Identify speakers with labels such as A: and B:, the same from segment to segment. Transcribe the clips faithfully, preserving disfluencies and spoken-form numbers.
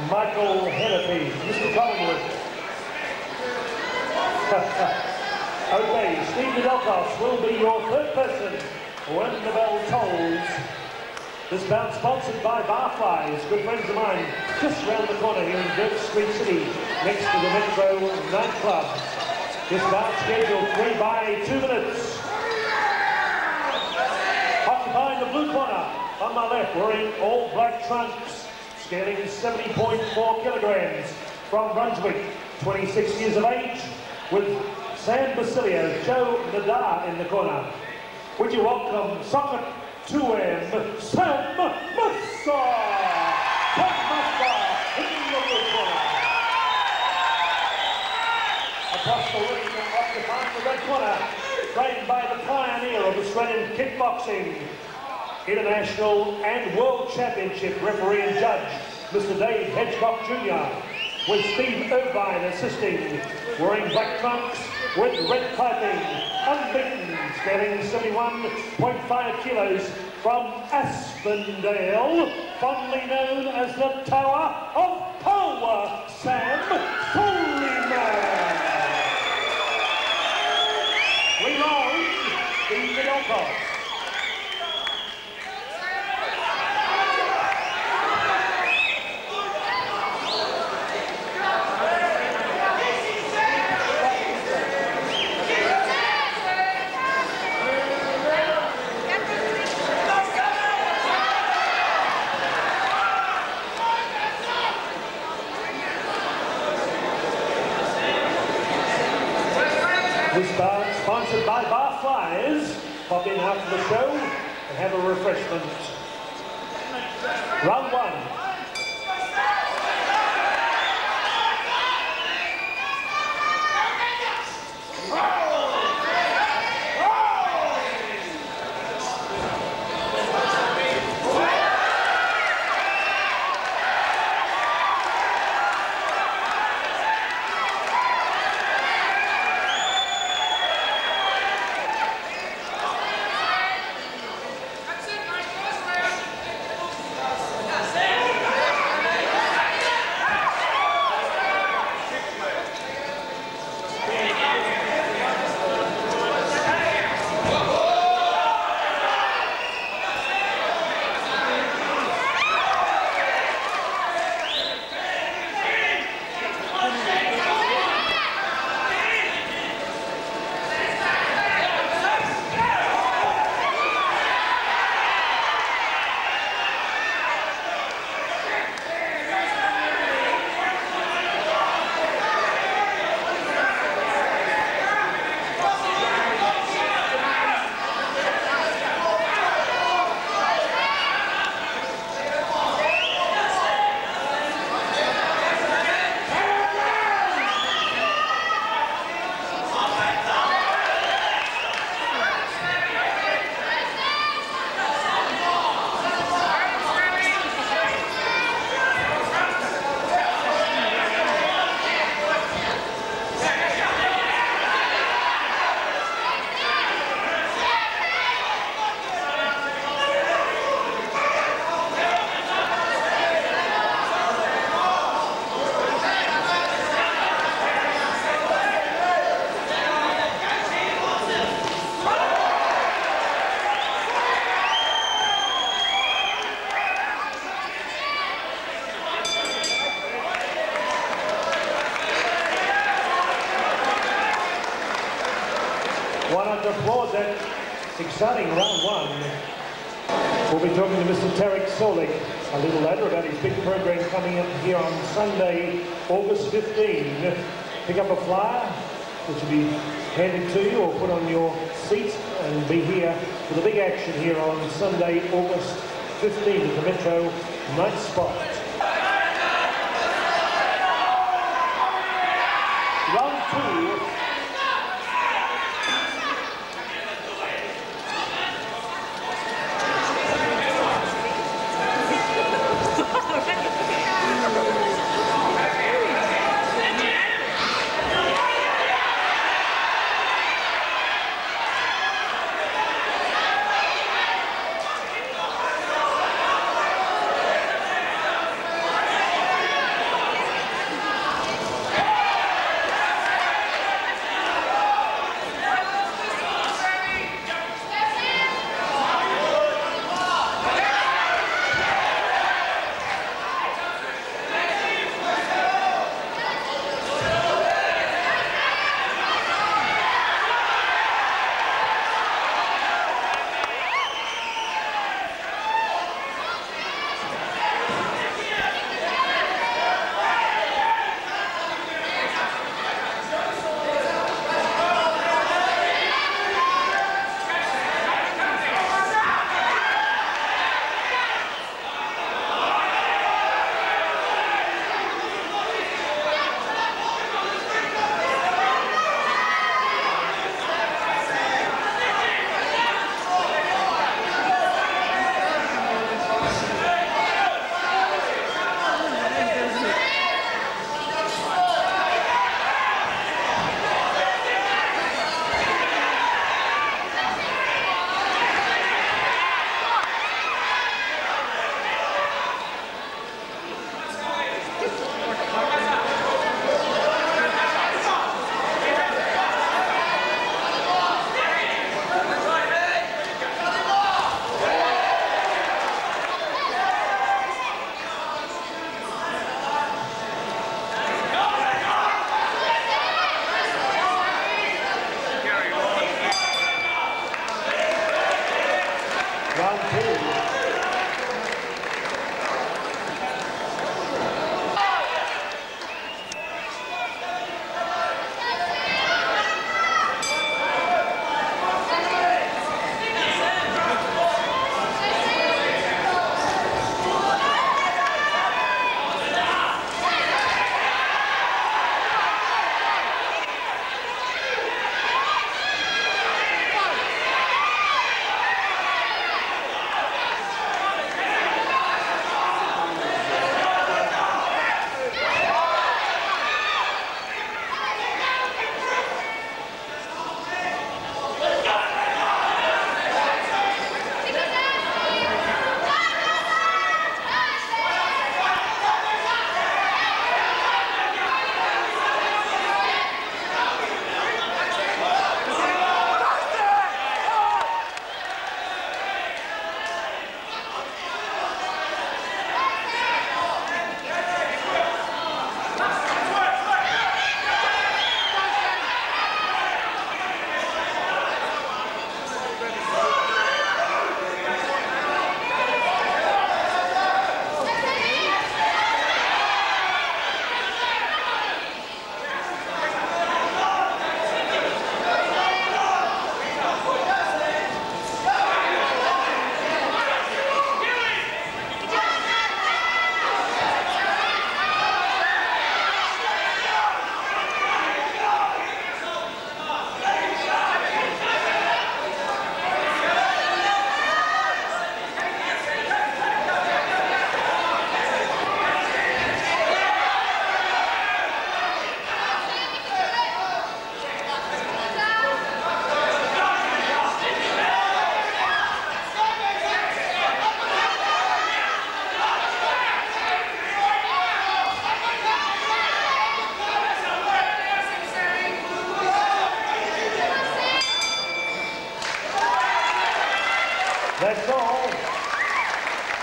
A: Michael Hennepy, Mister Collingwood. Okay, Steve Nedeljkovic will be your third person when the bell tolls. This bout sponsored by Barflies, good friends of mine, just round the corner here in Dirt Street City, next to the Metro nightclub. This bout scheduled three by two minutes. Occupying the blue corner, on my left, wearing all black trunks, scaling seventy point four kilograms, from Brunswick, twenty-six years of age, with Sam Basilio, Joe Nadar in the corner. Would you welcome Socket two M, Sam Massa! Sam Massa in the blue corner. Across the ring, occupying the red corner, trained by the pioneer of Australian kickboxing, international and world championship referee and judge, Mister Dave Hedgecock Junior, with Steve Irvine assisting, wearing black trunks with red piping, unbeaten, scaling seventy-one point five kilos, from Aspendale, fondly known as the Tower of Power, Sam Soliman. Three rounds, Steve Nedeljkovic. This bout sponsored by Barflies. Pop in after the show and have a refreshment. Round one. Applause that exciting round one. We'll be talking to Mister Tarek Solik a little later about his big program coming up here on Sunday, August fifteenth. Pick up a flyer, which will be handed to you or put on your seat, and be here for the big action here on Sunday, August fifteenth at the Metro Night Spot. Round two.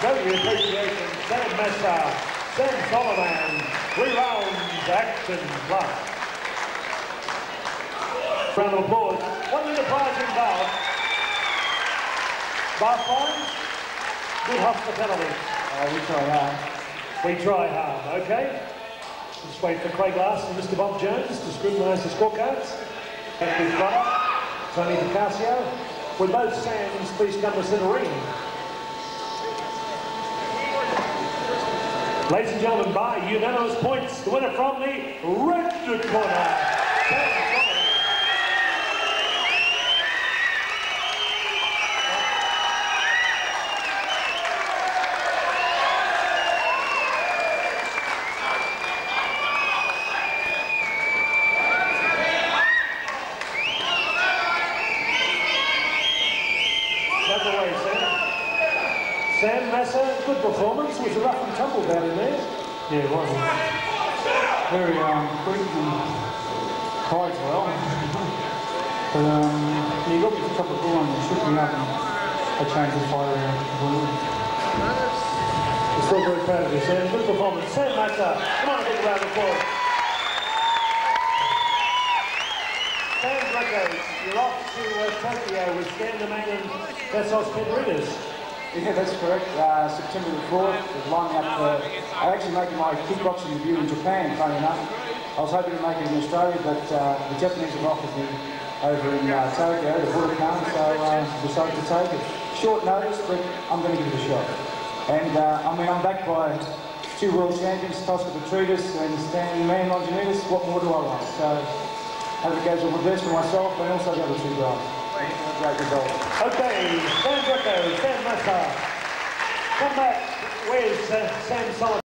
A: Totally appreciation. Sam Messer, Sam Solomon, three rounds, action plus. Round of applause. One minute prize involved. Bar fines, good hospitality.
B: Uh, we try hard.
A: We try hard, okay? Just wait for Craig Larson and Mister Bob Jones to scrutinise the scorecards. And his brother, Tony Picasso. With both Sams, please come to the ring. Ladies and gentlemen, by unanimous points, the winner from the red corner. Sam Messer, good performance. Was a rough and tumble down in there.
B: Yeah, it was. Very um, quick and tied well. But um, he got me for a couple of good ones and shook me up and I changed the fight around.
A: We're still very proud of you, Sam. Good performance. Sam Messer, come on, a big round of applause. Sam Greco, you're off to uh, Tokyo with Stan Domain and Vassos Pedrides.
B: Yeah, that's correct. Uh, September the fourth, was lining up for... I actually making my kickboxing debut in Japan, funny enough. I was hoping to make it in Australia, but uh, the Japanese have offered me over in uh, Tokyo, the Budokan, so I uh, decided to take it. Short notice, but I'm going to give it a shot. And uh, I mean, I'm backed by two world champions, Tosca Petridis and Stan Man Longinidis. What more do I want? So, I hope it goes all the best for myself and also the other two guys. Great result.
A: Okay, Sam Greco, Sam Messer. Come back with uh, Sam Solomon.